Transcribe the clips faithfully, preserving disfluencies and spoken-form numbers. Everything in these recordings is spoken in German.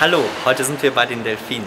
Hallo, heute sind wir bei den Delfinen.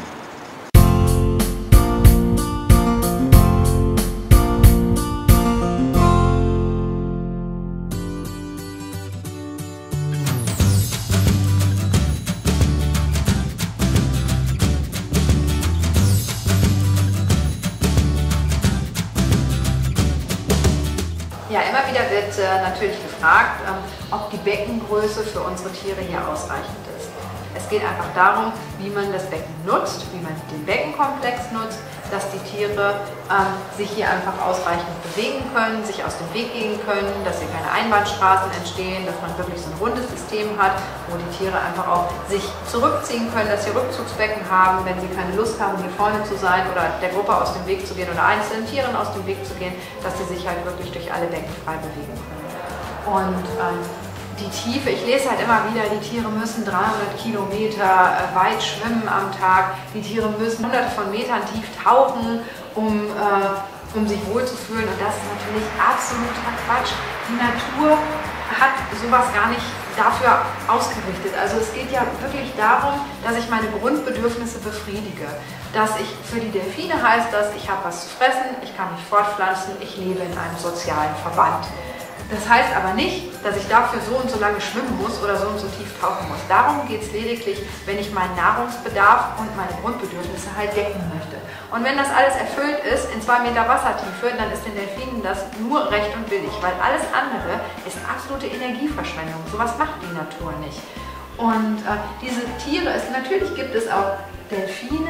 Ja, immer wieder wird äh, natürlich gefragt, ähm, ob die Beckengröße für unsere Tiere hier ausreichend ist. Es geht einfach darum, wie man das Becken nutzt, wie man den Beckenkomplex nutzt, dass die Tiere ähm, sich hier einfach ausreichend bewegen können, sich aus dem Weg gehen können, dass hier keine Einbahnstraßen entstehen, dass man wirklich so ein rundes System hat, wo die Tiere einfach auch sich zurückziehen können, dass sie Rückzugsbecken haben, wenn sie keine Lust haben, hier vorne zu sein oder der Gruppe aus dem Weg zu gehen oder einzelnen Tieren aus dem Weg zu gehen, dass sie sich halt wirklich durch alle Becken frei bewegen können. Und ähm, die Tiefe, ich lese halt immer wieder, die Tiere müssen dreihundert Kilometer weit schwimmen am Tag, die Tiere müssen hunderte von Metern tief tauchen, um, äh, um sich wohlzufühlen, und das ist natürlich absoluter Quatsch. Die Natur hat sowas gar nicht dafür ausgerichtet. Also es geht ja wirklich darum, dass ich meine Grundbedürfnisse befriedige. Dass ich für die Delfine heißt, dass ich habe was zu fressen, ich kann mich fortpflanzen, ich lebe in einem sozialen Verband. Das heißt aber nicht, dass ich dafür so und so lange schwimmen muss oder so und so tief tauchen muss. Darum geht es lediglich, wenn ich meinen Nahrungsbedarf und meine Grundbedürfnisse halt decken möchte. Und wenn das alles erfüllt ist, in zwei Meter Wassertiefe, dann ist den Delfinen das nur recht und billig, weil alles andere ist absolute Energieverschwendung. Sowas macht die Natur nicht. Und äh, diese Tiere, es, natürlich gibt es auch Delfine,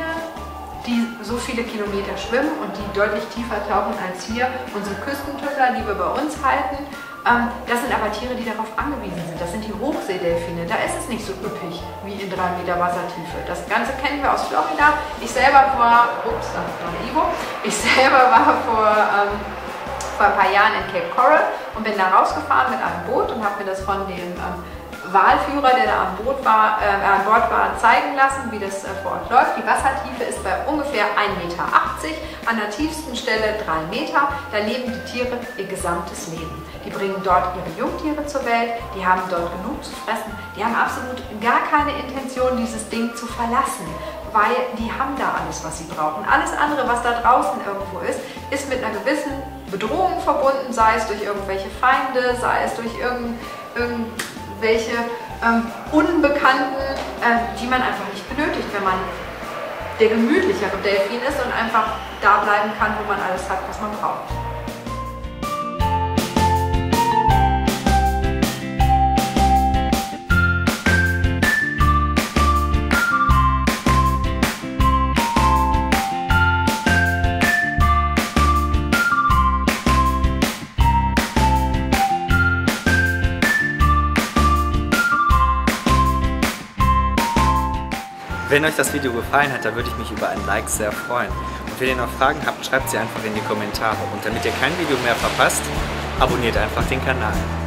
die so viele Kilometer schwimmen und die deutlich tiefer tauchen als hier unsere Küstentümmler, die wir bei uns halten. Ähm, das sind aber Tiere, die darauf angewiesen sind. Das sind die Hochseedelfine. Da ist es nicht so üppig wie in drei Meter Wassertiefe. Das Ganze kennen wir aus Florida. Ich selber war, ups, da war ein Ivo. Ich selber war vor, ähm, vor ein paar Jahren in Cape Coral und bin da rausgefahren mit einem Boot und habe mir das von dem ähm, Walführer, der da an Bord war, äh, an Bord war, zeigen lassen, wie das äh, vor Ort läuft. Die Wassertiefe ist bei ungefähr ein Meter achtzig, an der tiefsten Stelle drei Meter. Da leben die Tiere ihr gesamtes Leben. Die bringen dort ihre Jungtiere zur Welt, die haben dort genug zu fressen, die haben absolut gar keine Intention, dieses Ding zu verlassen, weil die haben da alles, was sie brauchen. Alles andere, was da draußen irgendwo ist, ist mit einer gewissen Bedrohung verbunden, sei es durch irgendwelche Feinde, sei es durch irgendein irgend welche ähm, Unbekannten, äh, die man einfach nicht benötigt, wenn man der gemütlichere Delfin ist und einfach da bleiben kann, wo man alles hat, was man braucht. Wenn euch das Video gefallen hat, dann würde ich mich über ein Like sehr freuen. Und wenn ihr noch Fragen habt, schreibt sie einfach in die Kommentare. Und damit ihr kein Video mehr verpasst, abonniert einfach den Kanal.